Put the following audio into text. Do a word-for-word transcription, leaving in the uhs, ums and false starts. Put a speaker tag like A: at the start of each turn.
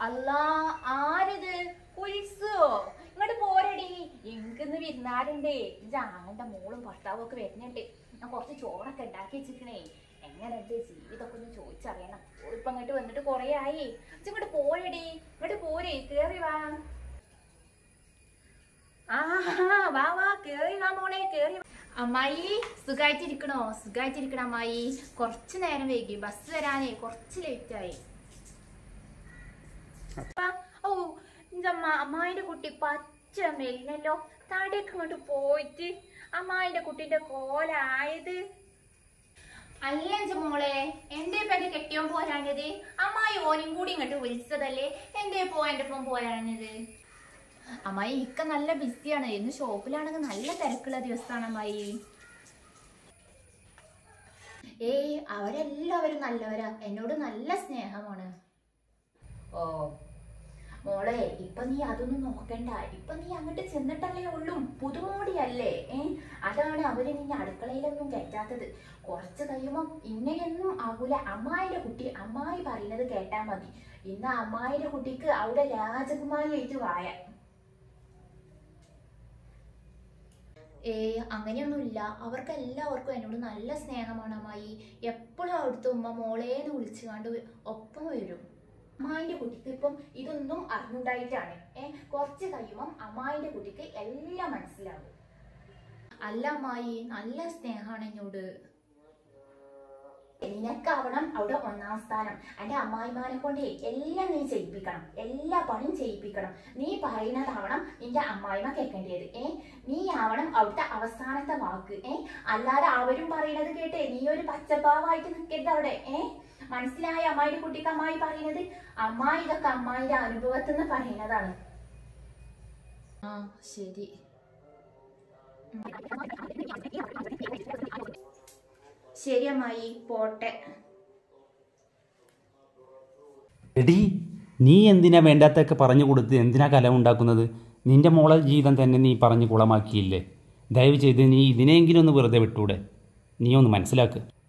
A: അല്ലാ ആരിത് കുൽസോ ഇങ്ങോട്ട് പോരടി എനിക്കിന്ന് വിരുന്നാരുണ്ടേ ജാങ്ങന്റെ മോളും ഭർത്താവും ഒക്കെ വരുന്നുണ്ട്. ഞാൻ കുറച്ച് ചോറൊക്കെ ഉണ്ടാക്കി വെച്ചിരിക്കണേ. എങ്ങനെയുണ്ട് ജീവിതമൊക്കെ ഒന്ന് ചോദിച്ചറിയണം. ഇപ്പൊ ഇങ്ങോട്ട് വന്നിട്ട് കൊറേ ആയി. ഇങ്ങോട്ട് പോരടി ഇങ്ങോട്ട് പോരേ കേറി വാ. ആ വാ വാ കേറി വാ മോളെ കേറി. അമ്മായി സുഖായിട്ടിരിക്കണോ? സുഖായിട്ടിരിക്കണ അമ്മായി. കുറച്ചു നേരം വൈകി ബസ് വരാനേ കുറച്ച് ലേറ്റ് ആയി. ഓ എന്റെ അമ്മ അമ്മായിന്റെ കുട്ടി പച്ച മെലിഞ്ഞല്ലോ. തടിയൊക്കെ ഇങ്ങോട്ട് പോയിട്ട് അമ്മായിന്റെ കുട്ടിന്റെ കോലായത്. അല്ലഞ്ച മോളെ എന്റെ പേര് കെട്ടിയോൻ പോരാഞ്ഞത്? അമ്മായി ഓനും കൂടി ഇങ്ങോട്ട് വിളിച്ചതല്ലേ, എന്റെ പോ എന്റെ ഒപ്പം പോരാഞ്ഞത്? അമ്മായി ഇക്ക നല്ല ബിസിയാണ്. ഇന്ന് ഷോപ്പിലാണെങ്കിൽ നല്ല തിരക്കുള്ള ദിവസമാണ് അമ്മായി. ഏയ് അവരെല്ലാവരും നല്ലവരാ, എന്നോട് നല്ല സ്നേഹമാണ്. ഓ മോളെ ഇപ്പൊ നീ അതൊന്നും നോക്കണ്ട. ഇപ്പൊ നീ അങ്ങോട്ട് ചെന്നിട്ടല്ലേ ഉള്ളൂ, പുതുമോടിയല്ലേ. ഏ അതാണ് അവര് നിന്നെ അടുക്കളയിലൊന്നും കയറ്റാത്തത്. കുറച്ച് കഴിയുമ്പോ ഇങ്ങനെയൊന്നും ആകൂല. അമ്മായിന്റെ കുട്ടി അമ്മായി പറയുന്നത് കേട്ടാ മതി. ഇന്ന് അമ്മായിന്റെ കുട്ടിക്ക് അവിടെ രാജകുമാരി ആയിട്ട് വായ. ഏയ് അങ്ങനെയൊന്നുമില്ല. അവർക്ക് എല്ലാവർക്കും എന്നോട് നല്ല സ്നേഹമാണ് അമ്മായി. എപ്പോഴും അവിടുത്തെ ഉമ്മ മോളേന്ന് വിളിച്ചു കണ്ട് ഒപ്പം വരും. അമ്മായിന്റെ കുട്ടിക്ക് ഇപ്പം ഇതൊന്നും അറിഞ്ഞുണ്ടായിട്ടാണ്. ഏഹ് കുറച്ച് കഴിയുമ്പം അമ്മായിന്റെ കുട്ടിക്ക് എല്ലാം മനസ്സിലാവും. അല്ല അമ്മായി നല്ല സ്നേഹമാണ് എന്നോട്. നിനക്കാവണം അവിടെ ഒന്നാം സ്ഥാനം. എന്റെ അമ്മായിമാനെ കൊണ്ട് എല്ലാം നീ ചെയ്യിപ്പിക്കണം, എല്ലാ പണിയും ചെയ്യിപ്പിക്കണം. നീ പറയുന്നതാവണം നിന്റെ അമ്മായിമ കേൾക്കേണ്ടത്. ഏ നീ ആവണം അവിടുത്തെ അവസാനത്തെ വാക്ക്. ഏ അല്ലാതെ അവരും പറയുന്നത് കേട്ടേ നീ ഒരു പച്ചപ്പാവായിട്ട് നിൽക്കരുത് അവിടെ. ഏ മനസ്സിലായ അമ്മായിന്റെ കുട്ടിക്ക് അമ്മായി പറയുന്നത്? അമ്മായി ഇതൊക്കെ അമ്മായിന്റെ അനുഭവത്തിൽ നിന്ന് പറയുന്നതാണ്. ആ ശരി. ശരി അമ്മായി പോട്ടെ.
B: എടി നീ എന്തിനാ വേണ്ടാത്തൊക്കെ പറഞ്ഞു കൊടുത്ത് എന്തിനാ കലമുണ്ടാക്കുന്നത്? നിന്റെ മോളെ ജീവിതം തന്നെ നീ പറഞ്ഞ് കുളമാക്കിയില്ലേ? ദയവ് ചെയ്ത് നീ ഇതിനെങ്കിലും ഒന്ന് വെറുതെ വിട്ടൂടെ? നീ ഒന്ന് മനസ്സിലാക്ക്.